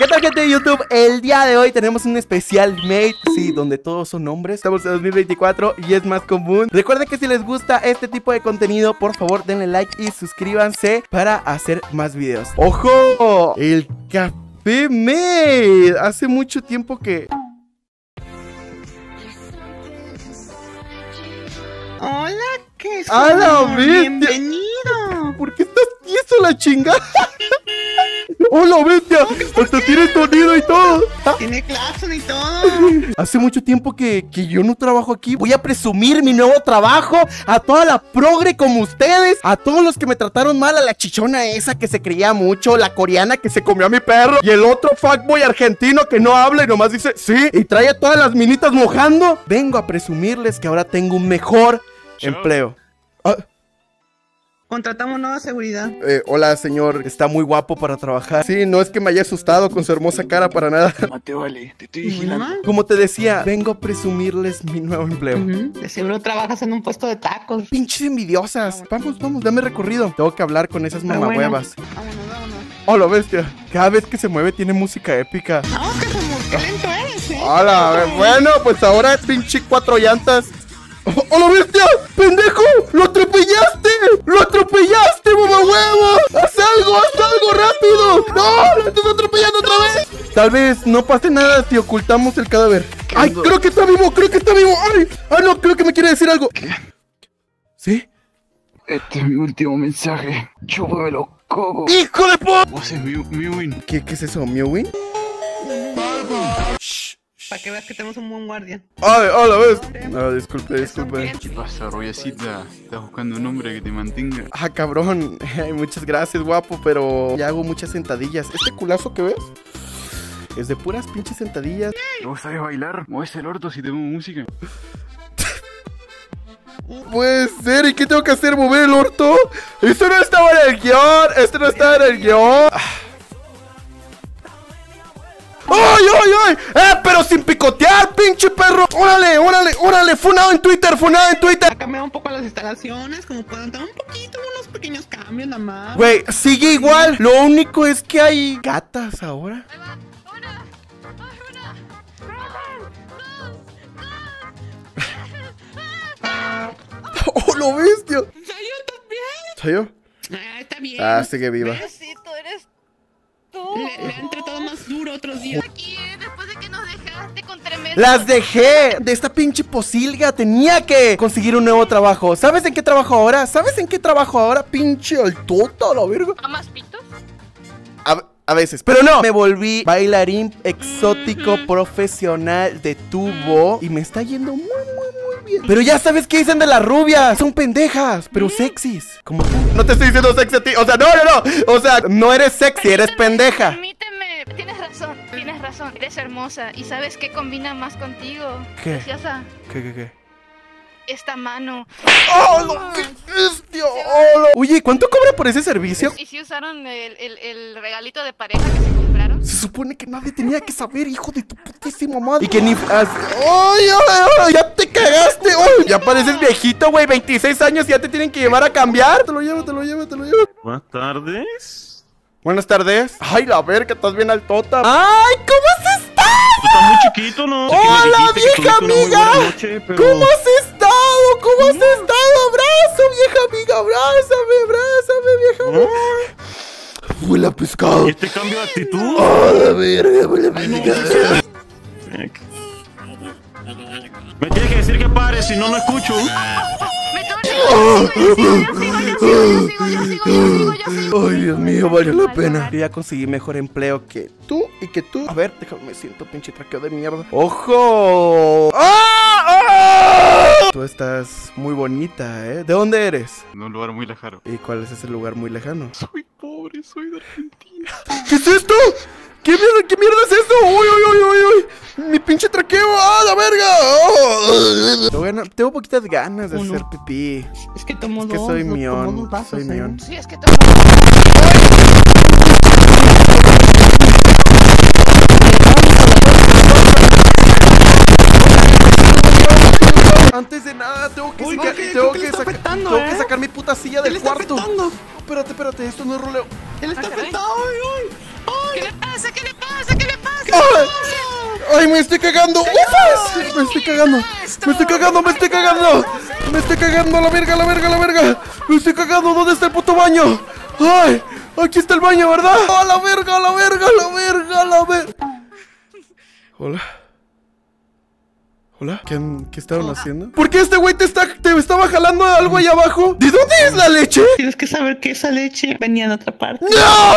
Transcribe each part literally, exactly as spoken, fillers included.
¿Qué tal, gente de YouTube? El día de hoy tenemos un especial made, sí, donde todos son hombres. Estamos en dos mil veinticuatro y es más común. Recuerden que si les gusta este tipo de contenido, por favor denle like y suscríbanse para hacer más videos. ¡Ojo! El café made. Hace mucho tiempo que... Hola, ¿qué es? ¡Hola, bestia! ¡Bienvenido! ¿Por qué estás tieso, la chingada? ¡Hola, bestia! Hasta tiene sonido y todo. Tiene claxon y todo. Hace mucho tiempo que, que yo no trabajo aquí. Voy a presumir mi nuevo trabajo a toda la progre como ustedes, a todos los que me trataron mal, a la chichona esa que se creía mucho, la coreana que se comió a mi perro, y el otro fuckboy argentino que no habla y nomás dice sí, y trae a todas las minitas mojando. Vengo a presumirles que ahora tengo un mejor empleo. Ah. Contratamos nueva seguridad. Eh, hola, señor. Está muy guapo para trabajar. Sí, no es que me haya asustado con su hermosa cara para nada. Mateo, vale, te estoy vigilando. Como te decía, vengo a presumirles mi nuevo empleo. Uh-huh. De seguro trabajas en un puesto de tacos. Pinches envidiosas. Vamos, vamos, dame recorrido. Tengo que hablar con esas mamahuevas. Bueno. Vámonos, vámonos. Hola, bestia. Cada vez que se mueve tiene música épica. No, que como qué lento eres, eh. Hola, bueno, pues ahora pinche cuatro llantas. ¡Hola, bestia! ¡Pendejo! ¡Lo atropellaste! ¡Lo atropellaste, mamahuevo! ¡Haz algo! ¡Haz algo rápido! ¡No! ¡Lo estás atropellando otra vez! Tal vez no pase nada si ocultamos el cadáver. ¡Ay! ¡Creo que está vivo! ¡Creo que está vivo! ¡Ay! ¡Ay, no! Creo que me quiere decir algo. ¿Qué? ¿Sí? Este es mi último mensaje. Chúpame los cocos. ¡Hijo de po! Vos es mi, mi win. ¿Qué, ¿Qué es eso? ¿Mewin? Shh. Para que veas que tenemos un buen guardia. ¡Ay! ¡Hola, ves! No, disculpe, disculpe. ¿Qué pasa, rubiecita? ¿Estás buscando un hombre que te mantenga? Ah, cabrón. Ay, muchas gracias, guapo, pero ya hago muchas sentadillas. ¿Este culazo que ves? Es de puras pinches sentadillas. ¿Vos sabés bailar? ¿Mueves el orto si te pongo música? Puede ser, ¿y qué tengo que hacer? ¿Mover el orto? Esto no estaba en el guión. Esto no estaba en el guión. ¡Ay, ay, ay! ¡Eh, pero sin picotear, pinche perro! ¡Órale, órale, órale! ¡Funado en Twitter, funado en Twitter! Ha cambiado un poco las instalaciones, como pueden tener un poquito, unos pequeños cambios nada más. Güey, sigue igual. Lo único es que hay gatas ahora. ¡Oh, lo bestia! ¿Soy yo también? ¿Soy yo? Ah, está bien. Ah, sigue viva. Sí, tú eres tú. Le, le han tratado más duro otros días. Aquí, después de que nos dejaste con tremendo... ¡Las dejé! De esta pinche posilga tenía que conseguir un nuevo trabajo. ¿Sabes en qué trabajo ahora? ¿Sabes en qué trabajo ahora? Pinche altota, la verga. ¿Amas pitos? A, a veces, pero no. Me volví bailarín exótico profesional de tubo y me está yendo muy, muy, muy bien. Pero ya sabes qué dicen de las rubias. Son pendejas, pero sexys. Como tú. No te estoy diciendo sexy a ti. O sea, no, no, no. O sea, no eres sexy, eres pendeja. Permíteme, tienes razón, tienes razón. Eres hermosa y ¿sabes qué combina más contigo? ¿Qué? Preciosa, ¿Qué, qué, qué? esta mano. ¡Oh, lo bestia! ¡Oh, lo... Oye, ¿cuánto cobra por ese servicio? ¿Y si usaron el, el, el regalito de pareja que se compraron? Se supone que nadie tenía que saber, hijo de tu putísima madre. Y que ni... ¡Ay, ay, ay! ¡Ya te cagaste! ¡Ay! Ya pareces viejito, güey. veintiséis años y ya te tienen que llevar a cambiar. Te lo llevo, te lo llevo, te lo llevo. Buenas tardes. Buenas tardes. Ay, la verga, estás bien altota. ¡Ay, cómo has estado! Tú estás muy chiquito, ¿no? Sé que me ¡Hola, dijiste que vieja tuviste una muy amiga! buena noche, pero... ¿Cómo has estado? ¿Cómo has estado? ¡Abrazo, vieja amiga! ¡Abrázame, abrázame, vieja amiga! Huele a pescado. ¿Y este cambio de actitud? ¡Oh, la verga! Huele a pescado. Me tienes que decir que pare, si no, no escucho. Me torno, yo sigo, yo sigo, yo sigo, yo sigo, yo sigo, yo sigo, yo sigo. Ay, Dios mío, valió la pena. Yo ya conseguí mejor empleo que tú y que tú. A ver, déjame, me siento pinche traqueo de mierda. ¡Ojo! ¡Ah! ¡Ah! Tú estás muy bonita, ¿eh? ¿De dónde eres? En un lugar muy lejano. ¿Y cuál es ese lugar muy lejano? Soy pobre, soy de Argentina. ¿Qué es esto? ¿Qué mierda, qué mierda es esto? ¡Uy, uy, uy, uy, uy! ¡Mi pinche traqueo! ¡Ah, la verga! Oh. Tengo, gana- tengo poquitas ganas de Uno. hacer pipí. Es que tomo Es que dos, soy no, mión, tomo dos vasos, soy ¿eh? mión. Sí, es que tomo... Antes de nada, tengo que, Uy, sacar, ¿qué- tengo qué que, le está saca- afectando, tengo eh? que sacar mi puta silla ¿Qué del le está cuarto. afectando? Espérate, espérate, esto no es roleo. Él está Ah, caray. afectado. ¡Ay, ay! ¿Qué le pasa? ¿Qué le pasa? ¿Qué ¡Ay, me estoy cagando! ¡Ufas! Me estoy cagando. Me estoy cagando, me estoy cagando. Me estoy cagando, a la verga, a la verga, a la verga. Me estoy cagando, ¿dónde está el puto baño? ¡Ay! Aquí está el baño, ¿verdad? ¡A la verga, a la verga, a la verga, a la verga! Hola. ¿Hola? ¿Qué, ¿Qué estaban haciendo? ¿Por qué este güey te, está, te estaba jalando algo ahí abajo? ¿De dónde es la leche? Tienes que saber que esa leche venía de otra parte. ¡No!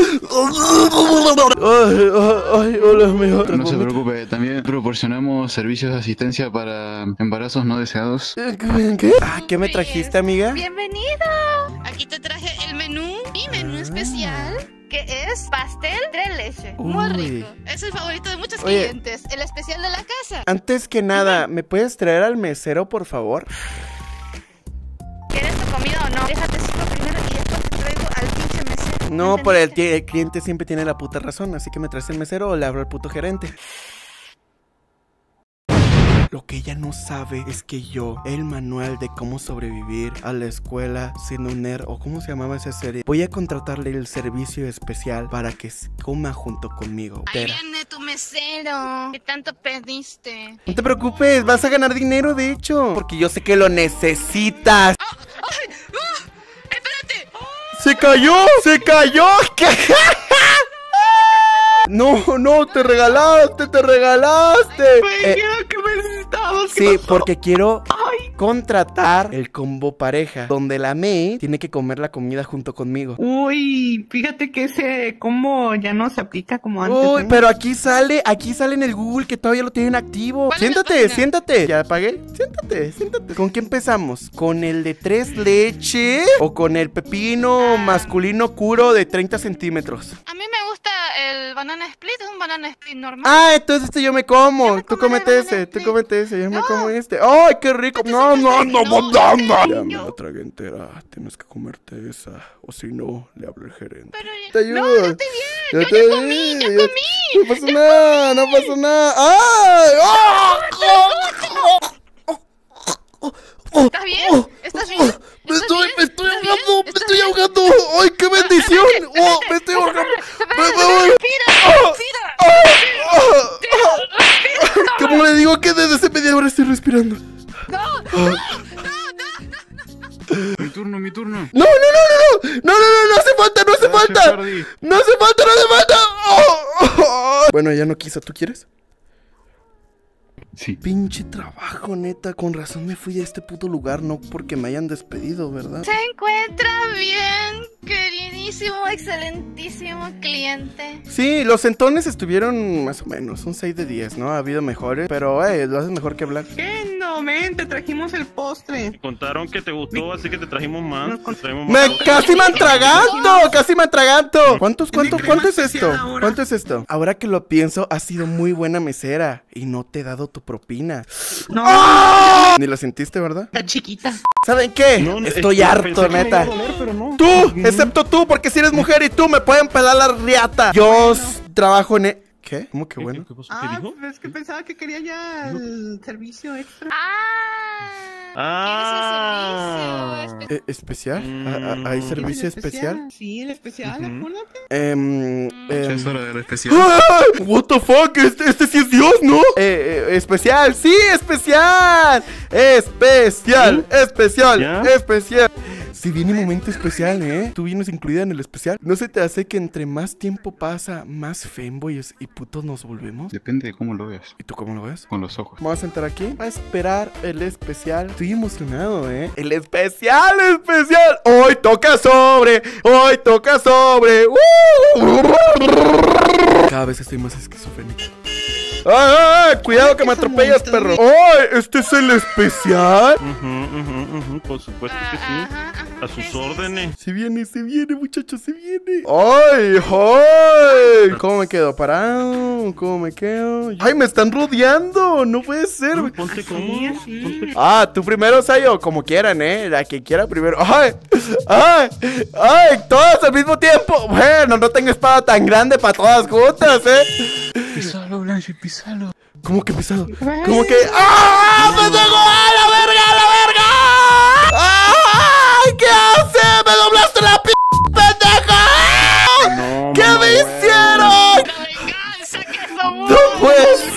Ay, ay, ay, hola, amigo. No se preocupe, también proporcionamos servicios de asistencia para embarazos no deseados. ¿Qué? Ah, ¿qué me trajiste, amiga? Bienvenido. Aquí te traje el menú, mi menú especial, que es pastel de leche. Muy Uy. rico. Es el favorito de muchos Oye. clientes. El especial de la casa. Antes que nada, ¿me puedes traer al mesero, por favor? ¿Quieres tu comida o no? Déjate sirvo primero y después te traigo al pinche mesero. No, por el, ¿Entendiste? el cliente siempre tiene la puta razón, así que me traes el mesero o le hablo al puto gerente. Lo que ella no sabe es que yo, el manual de cómo sobrevivir a la escuela siendo un nerd, o cómo se llamaba esa serie, voy a contratarle el servicio especial para que se coma junto conmigo. Ahí Espera. viene tu mesero. ¿Qué tanto pediste? No te preocupes, vas a ganar dinero, de hecho, porque yo sé que lo necesitas. ¡Ay! ¡Ah! ¡Espérate! ¡Se cayó! ¡Se cayó! No, no, te regalaste, te regalaste. Güey, Eh, quiero que me necesitabas. ¿Qué sí, pasó? porque quiero Ay. contratar el combo pareja, donde la May tiene que comer la comida junto conmigo. Uy, fíjate que ese combo ya no se aplica como antes. Uy, ¿eh? pero aquí sale, aquí sale en el Google que todavía lo tienen activo. ¿Cuál es la Siéntate, página? siéntate. ¿Ya apagué? Siéntate, siéntate. ¿Con qué empezamos? ¿Con el de tres leche o con el pepino Ah. masculino curo de treinta centímetros? A mí me gusta el banana split, es un banana split normal. Ah, entonces este yo me como. Yo me Tú como el comete banana ese, tú split. comete ese, yo me No. como este. ¡Ay, qué rico! No, no, no, no, no, no. no. Ya me la tragué entera. Tienes que comerte esa. O si no, le hablo al gerente. Pero ya- Te ayudo. No, yo estoy bien. Ya Yo te ya comí, vi, ya ya- comí. No pasa nada, no pasa nada. ¡Ay! ¡Ah! ¿Estás bien? ¿Estás bien? Me ¿Estás estoy, bien? me estoy ¿Estás bien? ahogando, me ¿Estás estoy bien? ahogando. ¡Ay, qué bendición! ¡Oh, me estoy ahogando! Espérate, Me- me espérate, voy. respira, ¡Ah! respira. ¡Ah! ¿Cómo le digo que desde hace media hora estoy respirando? Mi turno, mi turno. ¡No, no, no, no! ¡No, no, no! ¡No hace falta, no hace Gracias, falta! Hardy. ¡No hace falta, no hace falta! ¡Oh! ¡Oh! Bueno, ya no quiso. ¿Tú quieres? Sí. Pinche trabajo, neta. Con razón me fui a este puto lugar, no porque me hayan despedido, ¿verdad? Se encuentra bien, queridísimo, excelentísimo cliente. Sí, los centones estuvieron más o menos, un seis de diez, ¿no? Ha habido mejores, pero eh, lo haces mejor que hablar. ¿Qué? No, ven, te trajimos el postre. Contaron que te gustó, así que te trajimos más. Nos con- Te traemos más. ¡Me casi me atraganto! ¡Casi me atraganto! ¿Cuántos, cuánto, Es mi cuánto es crema esto? especial ahora. ¿Cuánto es esto? Ahora que lo pienso, has sido muy buena mesera y no te he dado tu propina. No, ¡Ah! Ni lo sentiste, ¿verdad? está chiquita. ¿Saben qué? No, no, Estoy es que harto, pensé que me neta. iba a doler, pero no. Tú, excepto tú, porque si eres mujer y tú me pueden pelar la riata. Yo s- trabajo en... e- ¿Qué? ¿Cómo que ¿Qué, bueno? qué pasó? ¿Qué Ah, dijo? pues es que pensaba que quería ya el servicio extra. Ah, Ah. ¿quieres el servicio? Eh, ¿Especial? Mm. ¿Ah, ah, ¿Hay ¿Quieres servicio el especial? Sí, el especial, Ujú. acuérdate. Em, em, Es hora del especial. ¡Ay! What the fuck, este, este sí es Dios, ¿no? Eh, eh, especial, sí, especial. Especial, especial, ¿Ya? especial. Si viene momento especial, ¿eh? Tú vienes incluida en el especial. ¿No se te hace que entre más tiempo pasa, más femboys y putos nos volvemos? Depende de cómo lo veas. ¿Y tú cómo lo ves? Con los ojos. Vamos a sentar aquí a esperar el especial. Estoy emocionado, ¿eh? El especial, especial. Hoy toca sobre, hoy toca sobre. ¡Uh! Cada vez estoy más esquizofrénico. ¡Ay, ay, ay! Cuidado que me atropellas, perro. ¡Ay! ¿Este es el especial? Ujú, ujú, ujú, por supuesto que sí. Ajá, ajá. A sus órdenes. Se viene, se viene, muchachos, se viene. ¡Ay, ay! ¿Cómo me quedo? ¿Parado? ¿Cómo me quedo? ¡Ay, me están rodeando! No puede ser. No, ponte Así, cómodo. así. Ponte... Ah, tú primero, Sayo, como quieran, ¿eh? La que quiera primero. ¡Ay! ¡Ay! ¡Ay! ¡Todas al mismo tiempo! Bueno, no tengo espada tan grande para todas juntas, ¿eh? Pisalo, Blanche, pisalo. ¿Cómo que pesado? ¿Cómo que...? ¡Ah! ¡Me pegó! ¡A la verga! ¡A la verga! ¡Ay! ¿Qué hace? ¡Me doblaste la p... pendeja! No, ¿Qué mamá, me güey. hicieron? ¡La venganza que somos! ¡No puede